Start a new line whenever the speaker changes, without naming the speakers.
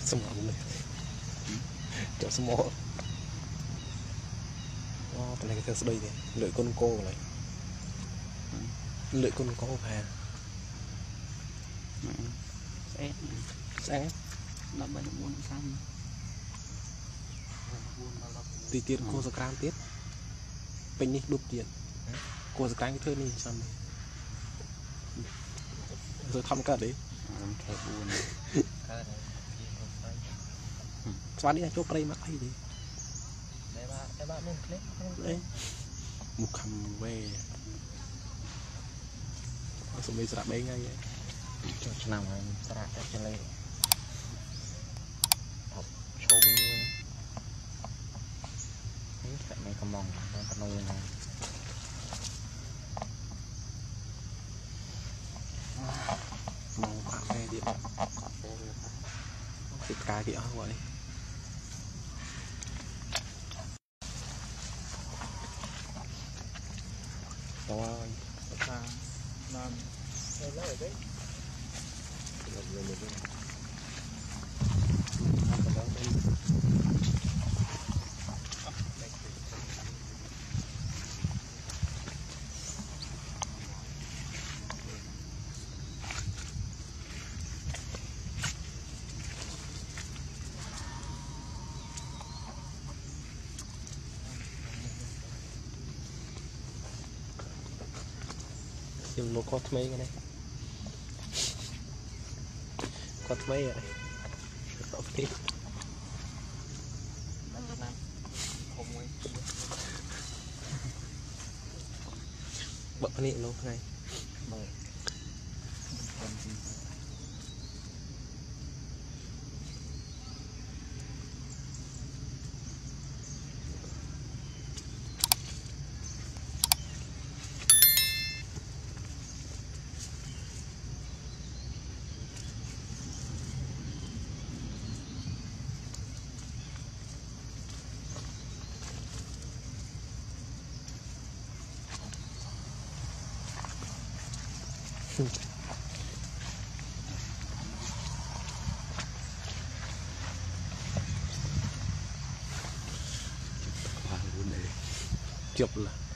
small này cho small cái này cái đây này lưỡi con cô này lưỡi con cô hà sẽ
là bài được buồn xanh
tùy tiện cô sẽ cam tiết bênนี้đục tiền cô sẽ cam cái thơ này xong rồi thăm cả đấy xóa đi là chỗ đây mắc hay đi đấy một khăm về xong bây giờ đây ngay
cho nằm ra cho lên học chôm phải mấy con mong nó nuôi này
mong phạm nghe đi thịt cá kìa vậy rồi ta làm đây lấy đấy dùng nó có mấy cái này có mấy rồi có tí bật cái này luôn này chụp là